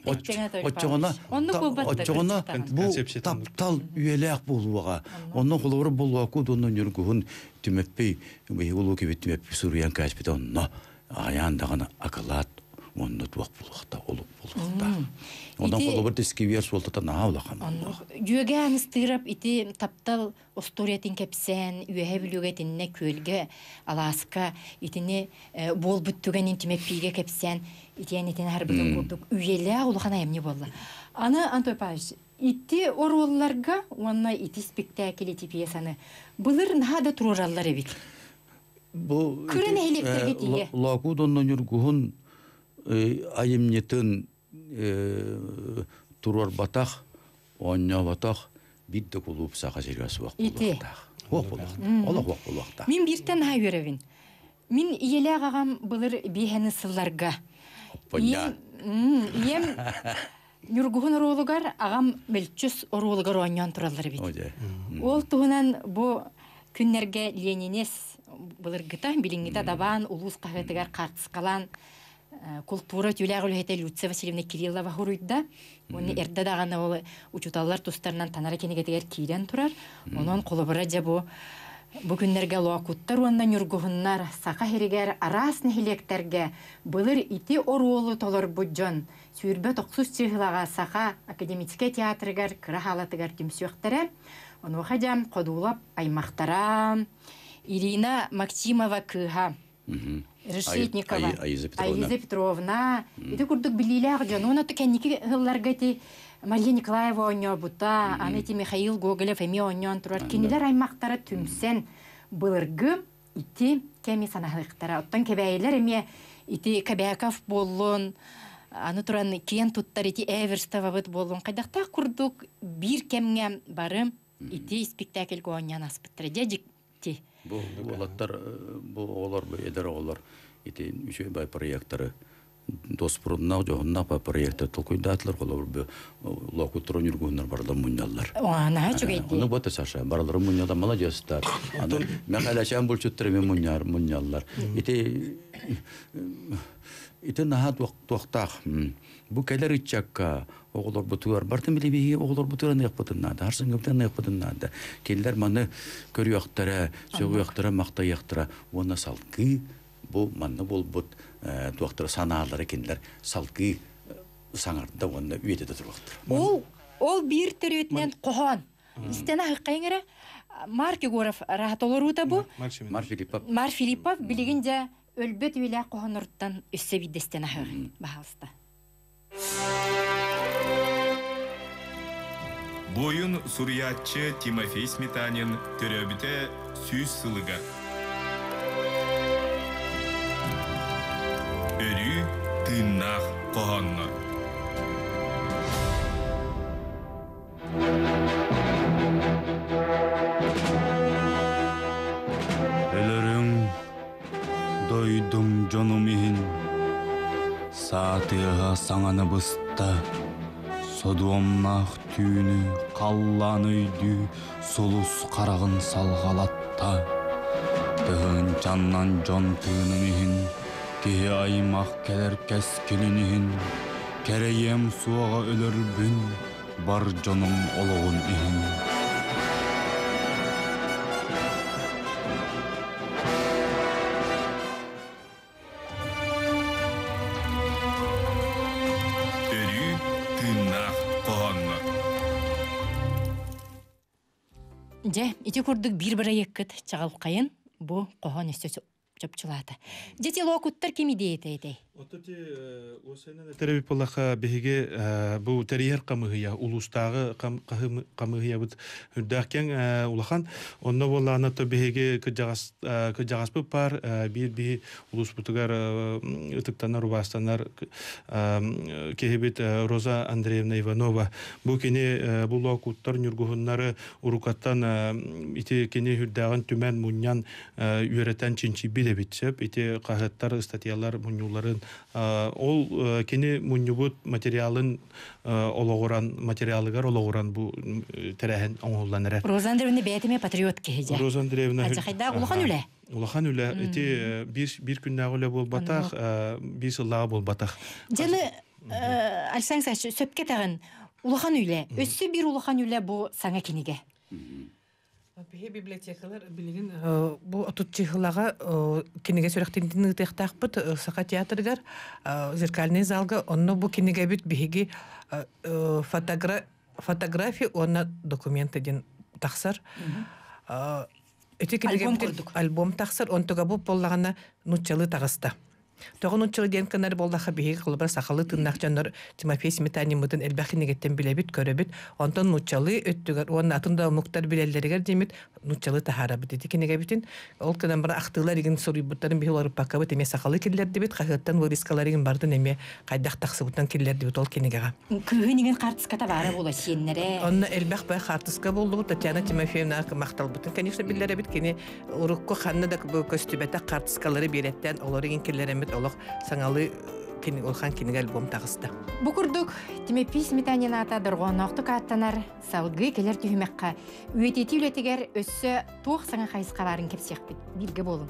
Speaker 2: Отчығына бұл таптал үйеләқ болуға. Онна қолуыры луакудон өнергуғын түмеппей, ұлу кебет түмеппей сұруян кәспет онна аяндағына акылат онны туақ болуақта, олық болуақта. Ондан қолы бір тескевер солтата наулақан.
Speaker 1: Жүйеге аныстырып, ити таптал осториятин кепсен, үйе білугетінне көлге аласқа, итіне бол бүттіген интимеппиге кепсен, итен әрбілін көрдік. Үйелі олыған айымне болды. Аны, Антой Павлович, ити оролларға, онна ити спектакль, ити пьесаны, бұлыр нағада тұроралар әбіт. Күрін әйлектерге тие.
Speaker 2: Лакудоннан үргуғын айымнетін турар батақ, оння батақ, бидді құлып сақа жергасы вақ болуақтақ. Вақ болуақтақ. Олақ вақ болуақтақ.
Speaker 1: Мен біртен ай өревін. Мен иелі ағағам бұлыр бейхені сылларға. Ем нүргуғын оролығар, ағам мөлчіс оролығар оңян тұралар бейді. Ол тұғынан бұл күннерге ленинес бұлыр ғыта, біліңгіта дабан, ұлыс қағытығар қартыс қалан, культура тюлягы үлхете Люция Васильевна Кириллова хуруйда. Оны эрді дағаны ол учуталар тұстарынан танара кенегетегер кейден тұрар. Онын қолыбыра жабу бүгінлерге луакуттар ондан үргіғыннар сақа херігер арас нәхилектерге бұлыр ити оруолы толыр бұджон. Сүйірбе тоқсус чығылаға сақа академическе театрыгар кыра халатыгар түмсіөқтері. Оны оқадам қодулап аймақтара. Ирина Максимова кыға. Решетникова, Аиза Петровна. Это курдук билилях жон. Он это кенники хылларгати Мария Николаева оньо бута, Анети Михаил Гоголев эми оньон турар. Кенилер аймақтары түмсен былыргы ити кеми санахлықтара. Оттан кебәйлер эми ити Кабяков болун, аны туран кен туттар ити Эверстава болун. Кайдақта курдук бир кемге барым ити спектакль оньон аспыттыры. Дядикти.
Speaker 2: Бұл олар, бұл едер олар, ити үші бай проекттары доспурунна жоонна по проекта толкуйдатлар колор локутрон юргуннар барлар муньяллар.
Speaker 1: Ана чугайди.
Speaker 2: Ну вот Саша, барлар муньялда молодецтар. Мехалачан булчуттар мен муньяллар. Ите нахат вақтақ. Бу келер итчакка оғылар бұтуар. Бартын білебеге оғылар бұтуар неқпытыннады. Арсын көптен неқпытыннады. Келдер маны көрі яқтыра, сөгі яқтыра, мақта яқтыра. Оны салқы, бұл манны бол бұт туақтыра саналары кендер салқы саңарында оны өйдеді тұрвақтыр.
Speaker 1: Ол бір түретінен қоған. Істені аққайыңыры Марки Горов рахат олар ұта бұ? Мар Филиппов білігінде өлбөт үйлі қоған ұрттан өссе бидестен ағығын бағалысты.
Speaker 6: Бойын сурьятчы Тимофей Сметанин төрөбіте сүйіз сылыға. Өрі тыннақ қоғанны.
Speaker 10: Өлөрің дойдым жонум иhin саатыға саңаны бұста содуомнақ түйіні қаллан өйді солус қарағын салғалатта дығын жаннан жон тыыным иhin кеhe аймақ келер кәс келінігін керейем суаға өлір бүн бар жонум олығын иhin
Speaker 1: Ити күрдік бір-бірі еккіт чағалқайын, бұ қоған өсті чөпчілаты. Дети лоқуттар кеми дейті?
Speaker 3: Ототи осенен теребип болаха беге бу терьер камыгыя улустагы камыгыя бут үрдәкән улахан онно болланы то беге кыжагас бар би улус бутугар ытыктанар рубастанар кебит Роза Андреевна Иванова бу кине бу локуттар нюргухуннары урукаттан ити кине үрдәгән түмән муньян үйрәтән чинчи билебитсеп ити кагыттар статьялар муньюларын ол кені муньюбут материалын ологоран материалыгар ологоран бу терәһен оңолланыр.
Speaker 1: Роза Андреевна бәйтеме патриот кеһеҗә.
Speaker 3: Роза Андреевна
Speaker 1: Хәйдә улахан үлә.
Speaker 3: Улахан үлә. Ити бир көннәг үлә бул батак, бир сыллага бул батак.
Speaker 1: Җаны алсаңса сөпкә тагын улахан үлә. Өссө бир улахан үлә бу саңа кинеге.
Speaker 4: Бе библиотекалар билген бу отутчыгылага кинеге сүрәктендин тактакпыт сака театргар зеркальный залга онно бу кинеге бит биги фотография онна документы ден таксар эти кинеге альбом таксар онтога бу боллагана нучалы тагыста. Тогон учыл ден канар болдаха биги кылбар сакалы тыннак жандар Тимофей Сметанин мытын элбахинегеттен билебит көрөбүт. Онтон нучалы өттүгөр он атында муктар билеллеригер демит нучалы тахара бит дикенеге битин. Ол канан бар актылар иген сорубуттарын бихолор пакабыт эме сакалы киллер дебит хагыттан вырискаларын бардын эме кайдак таксыбыттан киллер дебит ол кенегега.
Speaker 1: Күйүнүгүн картыската бара бола сиеннере.
Speaker 4: Онна элбах бай картыска болду Татьяна Тимофеевна макталбытын. Конечно биллере бит кене урукку ханны да көстүбөтө картыскалары береттен олорын киллер олох саңалы кини олхан кинеге альбом тагыста.
Speaker 1: Бу курдук Тимофей Сметанин ата доргоноктук аттанар салгы келер түймекка үетети үлетигер өссө туох саңа хайыска барын кепсекпит. Бирге болун.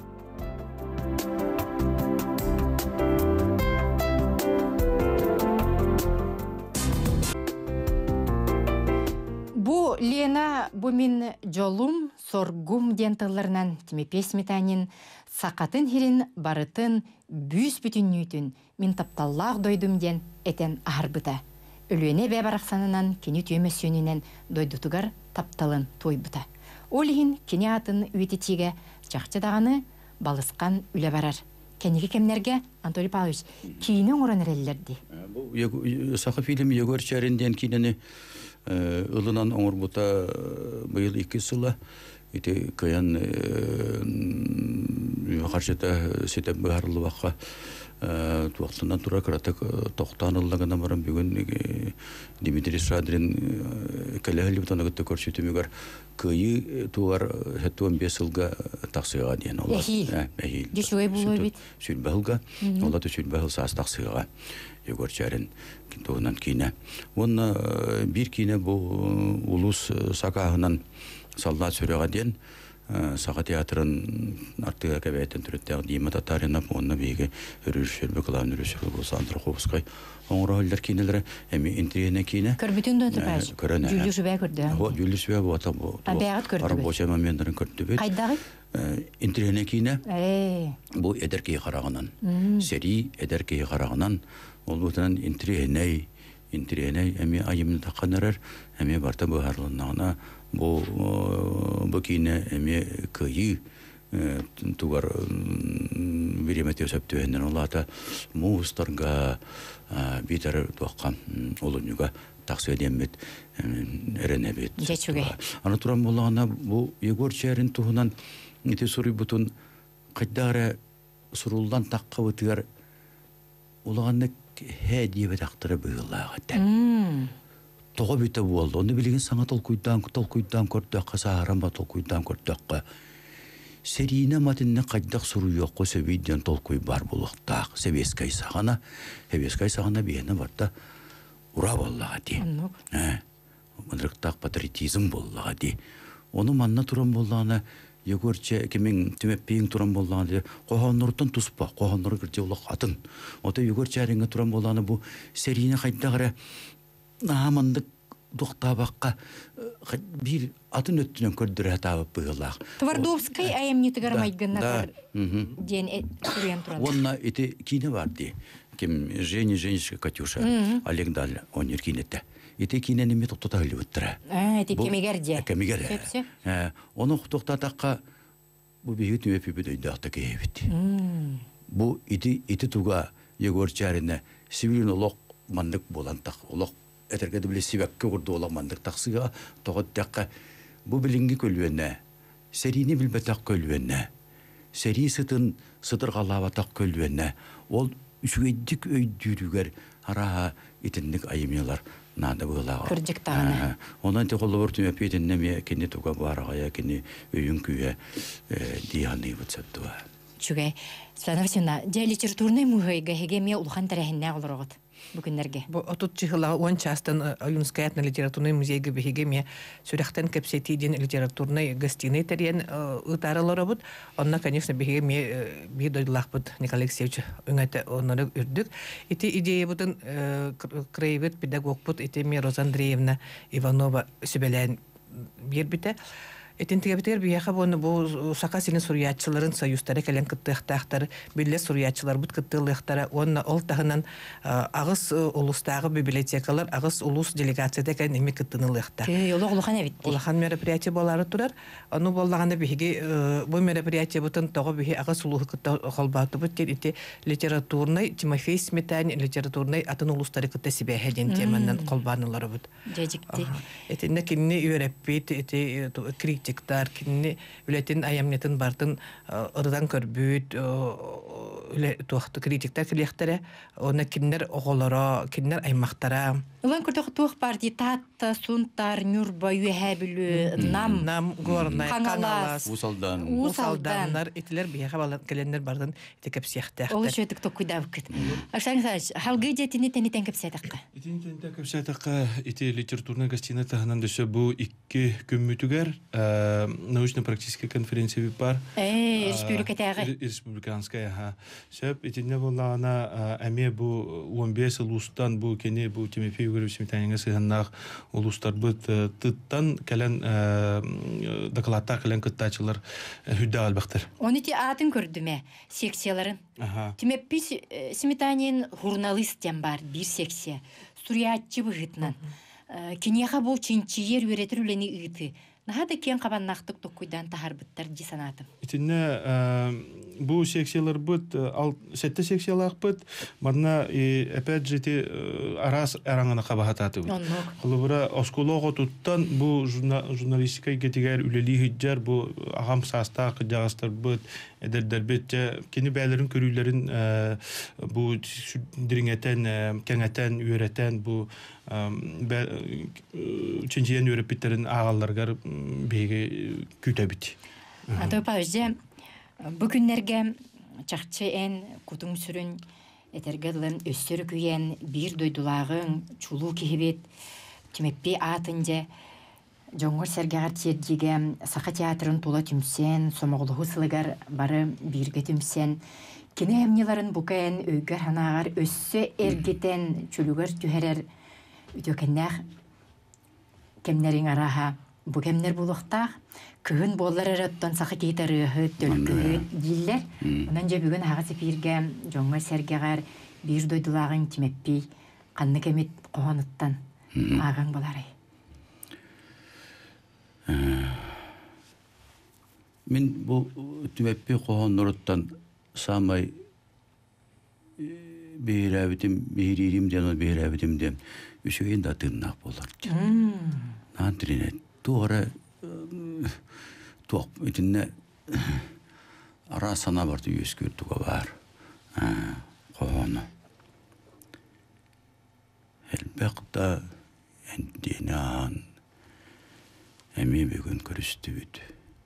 Speaker 1: Бу Лена бумин жолум соргум дентылларынан Тимофей Сметанин сақатын хирин барытын бүйс бүтүннүйтүн мин тапталлаах дойдум ден этен арбыта. Өлүене бе бараксанынан кени түймөсүнүнен дойдутугар тапталын тойбута. Олихин кени атын үететиге чакчыдаганы балыскан үле барар. Кенеге кемнерге Анатолий Павлович кийинен оранереллерди.
Speaker 2: Бу сака фильм Егор Чаринден кинени ылынан оңорбута быйыл 2 сыла ити каян каршыта сетеп баарылы бакка туақтынан тура кыратык тоқтаныллагана баран бүгін Дмитрий Шадрин кәләһәлі бұтанығытты көрсетімігер күйі туғар хәттуан 5 жылға тақсыға дейін олар.
Speaker 1: Әхил. Дешуай болуы бит.
Speaker 2: Сүлбәғылға, олады сүлбәғыл саас тақсыға егор чәрін туғынан кейіне. Оны бір кейіне бұл улус сақағынан солдат сөреға дейін Саға театрын артыға кәбәйттен түреттәғ деймі татаринап, онына бейге үрішербі қылауын үрішербі болса Андраховскай оңыра өлдер кейнелері, әмі интригене кейіне.
Speaker 1: Көрбітін дөті бәж? Жүлі жүбә көрді?
Speaker 2: Жүлі жүбә бұлата бұл.
Speaker 1: Бәғат көрді бәж?
Speaker 2: Арабоша моментарын көрді бәж.
Speaker 1: Қайдағы?
Speaker 2: Интригене кейіне. Бұл әдер кей қарағынан. Сери әдер кей қарағынан. Ол бұтынан интригеней, әмі айымны таққанырар, әмі барта бұғарлығына bu kine emi kıyı tugar birimete ösöptüğünden olata muğustarga biter tuğakam olunuga taksı edemmet erenebet.
Speaker 1: Geçuge.
Speaker 2: Anaturan bolağına bu Yegor Çerin tuğunan iti suri butun kaydara suruldan takka vıtıgar olağanlık hediye ve taktırı bığılağı Тоғы бүйті болды. Оны білеген саңа толкуйдан көрдіққа, сағарамба толкуйдан көрдіққа. Серийіне матынны қайдақ сұру еққы сөбейден толкуй бар болуқтақ. Себескай сағана бейені барда ұра боллаға де. Мұнырықтақ патриотизм боллаға де. Оны манна тұран боллағына, Егорче кемің түмеппейін тұран боллағына де, қоғанырдан тұспа, қоғаныры кірде олақ атын. Ота Егорче әріңі тұран боллағына бұл серийіне қайдағыра Намандык доқтабаққа бір атын өттінен көрдірі атабып бұғылақ.
Speaker 1: Твардовскай айамни тыгармайгыннар ден түрен тұрады.
Speaker 2: Онна еті кейіне барды. Кем Женечка Катюша, Олег Даль, онер кейнетті. Еті кейінен еме тоқтата өлі өттірі.
Speaker 1: Еті кемегерде.
Speaker 2: Кемегерде. Оны тоқтатаққа бұл бейгі түмепі бүдейді ақты кейбет. Бұл еті туға Егор Чарина сивилин олық мандық болантақ олық Әтергеді біле себәкке құрды олақ мандық тақсыға тоғыт тәққа бұл білінгі көлуенне, серийні білбәтақ көлуенне, серий сытыр қалаватақ көлуенне, ол үшігедік өйдүйдігер араға етіндік айымелар нады бұғылаға.
Speaker 1: Күрдік тағына.
Speaker 2: Онан те қолы бұр түмепе етінне кені туға барағая, кені өйін күйе дейаны бұтсаптыға.
Speaker 1: Чүгай, Светлана Васильевна, де литературный музейға хегеме улхан тәрәхінне ғылыр оғыт? Бүгінлерге.
Speaker 4: Отут чихыла он частын Юнская этно-литературный музейге бігеме сүрәқтен кәпсетейден литературный гостиный тәрен ұтарылары бұд. Онна, конечно, бігеме бейдойдылақ бұд Николай Алексеевич өңәті онары үрдік. Ити идея бұдын краевед педагог бұд, ити ме Роза Андреевна Иванова сөбелән бербіті. Этентиге битер бияха бону бу сака силин сурьячыларын союздары кэлен кыттыахтары билле сурьячылар бут кыттылыахтары онна ол тахынан агыс улустагы библиотекалар агыс улус делегацияда кен эми кыттынылыахтар.
Speaker 1: Улахан эбитти.
Speaker 4: Улахан мероприятие болары турар. Аны боллаганда биһиги бу мероприятие бутын того биһи агыс улух кытта холбаты бут ити литературный Тимофей Сметанин литературный атын улустары кытта себе хеден теманнан холбанылары бут.
Speaker 1: Жежикти.
Speaker 4: Этинне кинни үйрәппит ити критиктар кинни үлетин аямнетін бартын ырдан көрбүйт туақты критиктар килехтере оны киннер оголоро киннер аймактара
Speaker 1: Улан көрдөк тух парти татта сунтар нюрба юһәбүлү нам
Speaker 4: горнай каналас
Speaker 2: усалдан
Speaker 4: итилер бияга балан келендер бардын итекеп сияхтар
Speaker 1: Ол шөтүк токуйдап кет. Аксаңсач халгы жетини тенитен кепсетакка.
Speaker 3: Итинтен кепсетакка ити литературный гостиная тахынан дөсө бу 2 күнмүтүгер научно-практическая конференция бар.
Speaker 1: Республикатагы.
Speaker 3: Республиканская ха. Сөп итинне боллагана эме бу 15 улустан бу кене бу Тимофей Юрьевич Сметанинга сыганнак улустар бут тыттан келен докладта келен кыттачылар хүддә албактыр.
Speaker 1: Оны ти атын көрдүмө секцияларын. Тимеппис Сметанин журналист тем бар бир секция. Сурьяччы быгытнан. Кинеха бу чинчиер үретер үлени ыйты. Нахада кен кабаннактык токуйдан тахарбыттар ди санатым.
Speaker 3: Итинне бу секциялар бут сетте секциялар бут марна опять же те арас араңына кабахататы бут. Холбура осколого туттан бу журналистика гетигер үлели хиджар бу агам саста кыжагастар бут эдердер бетче кини бәлерин көрүлөрүн бу дириңетен кеңетен үйрөтен бу чинжиен үйрөпүттерин агалларга беге күтөбүт.
Speaker 1: Ата пажде бу күннерге чакчы эн кутум сүрүн этергелен өссөр күйен бир дойдулагын чулуу кихибет тимеппи атынже жоңгор сергагар тердиге саха театрын тула түмсен сомоглуху сылыгар бары бирге түмсен кине эмнеларын букаен өйгөр ханагар өссө эргитен чүлүгөр түһерер үтөкеннах кемнерин араха бу кемнер булуктах кыын боллар эраттан саха кейтарыгы төлкү диллер онан же бүгүн ага сепирге жоңгор сергагар бир дойдулагын тимеппи канны кемит коонуттан аган болары.
Speaker 2: Мен бу тимеппи коонуруттан самай бейрәбитим бейририм ден бейрәбитим дем үсөйүн да тыннак болор. Нантрине туора туак итинне арасана бар түйөскүртүгө бар. Коonu. Elbette endinan emi бүгүн көрүстүбүт.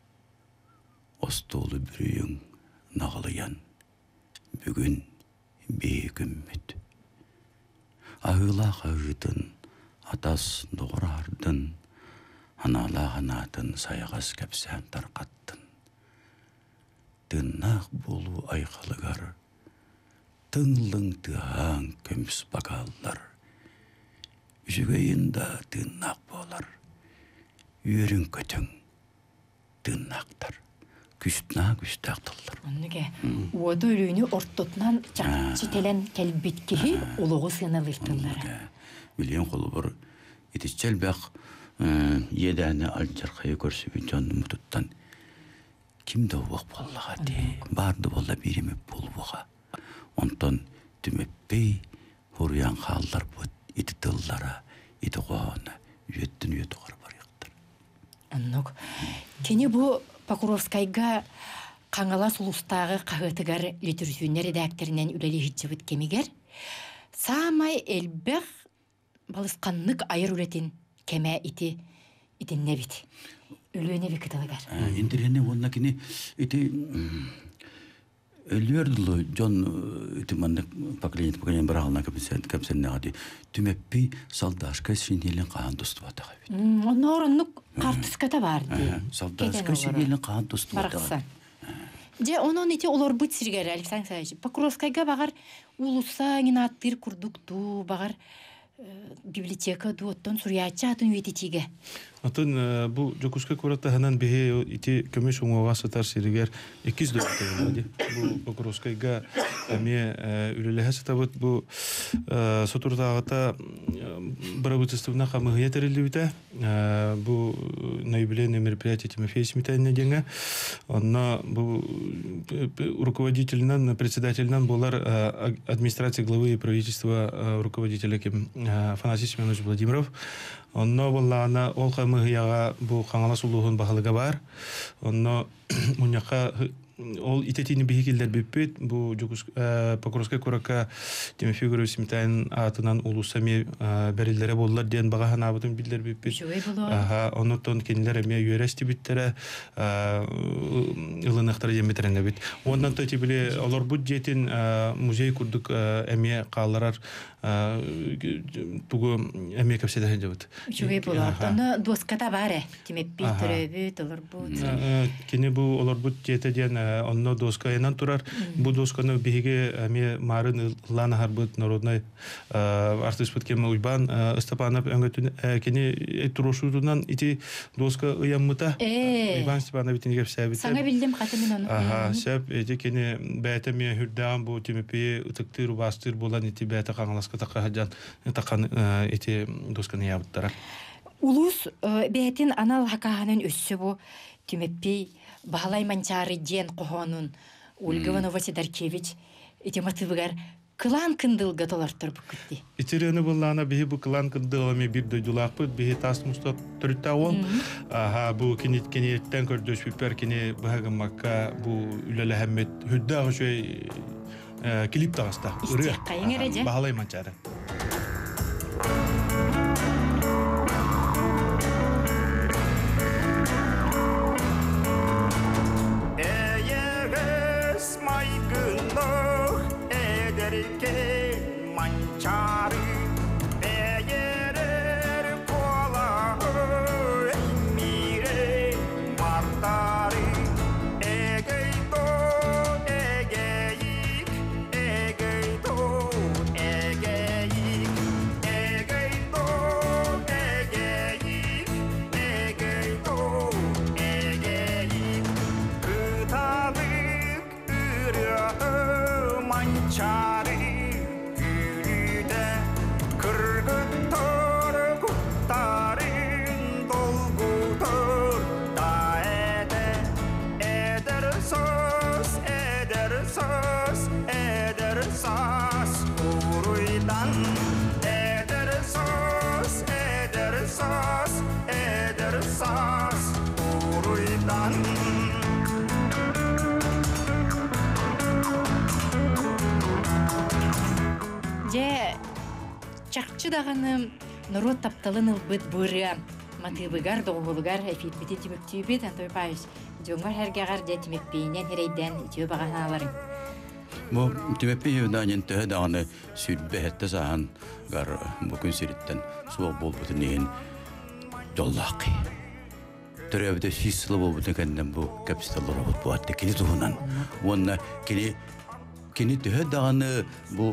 Speaker 2: Остолу бүрүйүң нагалыян бүгүн бейгүммүт. Агыла хагытын атас доғырардын анала ханатын саяғас кәпсән тарқаттын. Тыннақ болу айқалыгар тыңлың тыған көміс бағалар. Жүгейін да тыннақ болар. Үйерін көтің тыннақтар. Күстіна күстақтылар.
Speaker 1: Онныге, уоду өлүйіні ортотынан чакчы телен кәлбеткеhi улуғу сыналыртылары.
Speaker 2: Билен қолы бір етішчәл бәқ едәні алжарқайы көрсібін жанды мұтыттан кімді уақ болыға де, барды болла беремі болуға. Онтан түмеппей хұриян қалдар бұд, еті тыллара, еті қоғаны, үйеттін үйеті қар бар яқтыр.
Speaker 1: Оннық, кені бұ Покровскайга қаңалас улустағы қағытығар литературный редакторынан үлелі хиджабыт кемегер, самай элбәқ балысқанлық айыр үлетін кеме итин небит. Үлуіне бі кытылығар.
Speaker 2: Интерене онна кені ити өлверділі жон итиманны поколение барағылына көпсенне ғады түмеппи салдашқа синелен қаған досты батаға бит.
Speaker 1: Онна орынлық қартыската бар де.
Speaker 2: Салдашқа синелен қаған досты батаға.
Speaker 1: Же онон ити олар бұт сиргер, Александр Саевич. Покровскайга бағар улуса аттыр күрдікту, бағар библиотека дуоттон сурьячы атын үйететиге.
Speaker 3: Атын бу жокуска кората ханан бехе ити көмөш оңоға сатар сиригер 200 доллар. Бу Покровскайга эме үлелеһе сатабыт бу сотурдагыта барабытыстывна камыгыя терилибите. Бу наибеление мероприятие Тимофея Сметанина деньга. Онна бу руководителинен, председателинен болар администрации главы и правительства руководителя Афанасий Семенович Владимиров. Онно боллана ол камыгыяга бу каңалас улугун баһалыга бар. Онно муньяка ол итетини бихикилдер биппет бу Покровская курака Тимофей Григорьевич Сметанин атынан улусами берилдере боллар ден багахан абытын билдер биппет. Аха, онотон кенилер эме юрести биттере ылынактар жеметеренде бит. Ондан то тибиле олар бу жетин музей курдук эме калларар тугу эме кепседен жабыт.
Speaker 1: Жуй болар. Аны доската баре. Тимеппи төрөбүт олар бу.
Speaker 3: Кене бу олар бу жетеден онно доскаянан турар. Бу досканы биге эме марын лана харбыт народный артист кеме уйбан Степанов өңөтүн кене турушудунан ити доска ыяммыта. Иван Степанов битин кепсебит.
Speaker 1: Саңа билдим катымын аны.
Speaker 3: Аха, сеп эти кене бәтеме хүрдән бу Тимеппи утыктыр бастыр болан ити бәте каңласка такаҗан такан ити досканы ябыттара.
Speaker 1: Улус бәтин анал хакаһанын өссө бу Тимеппи Бахалай манчары ден кохонун Ольга Иванова Сидорчевич эти мотивыгар кылан кындылга толартыр бу күтти.
Speaker 3: Итерені боллана бихи бу кылан кындылами бир дойдулақпыт, бихи тас мустат түрітта ол. Бу кенеттен көрдөш пипер кене бағымаққа бу үлелі хәммет хүддағы жөй клип тағыста.
Speaker 1: Истек қайын ереже.
Speaker 3: Бағалай манчары.
Speaker 1: Чакчы даганы народ тапталын ылбыт бұры матыбыгар доғылыгар эфитбеті тимектүйбет Антой Павич жоңар хәргәгар де тимекпейінен херейден итеу бағаналарын.
Speaker 2: Бу тимекпейінен төхі дағаны сүрбәхетті саған ғар бүкін сиреттен суық бол бұтын еген жоллақы. Түрәбіде сүйсілі бол бұтын кәнден бұл кәпісталыр бұт бұатты кені тұғынан. Онына кені төхі дағаны бұл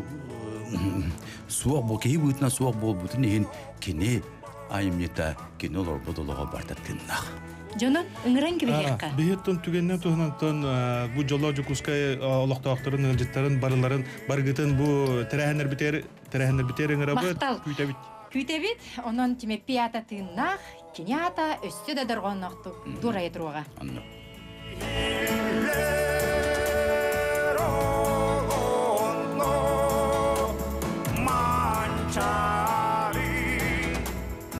Speaker 2: суақ бол, кей бұтына суақ бол бұтын еген кені айымнета кені олар бұдылыға бартаттыннақ.
Speaker 1: Жонон, ыңыран кебе херқа?
Speaker 3: Бейеттен түгеннен тұғынантын бұ жолла жүкускай олақтақтарын, ылжыттарын, барыларын, баргытын бұ тәрәхінер бітер ыңыра бұд, күйтәбіт.
Speaker 1: Күйтәбіт, онын тимеппи ата тыыннақ, кені ата өсті да дұрғаннақты дұра етруға.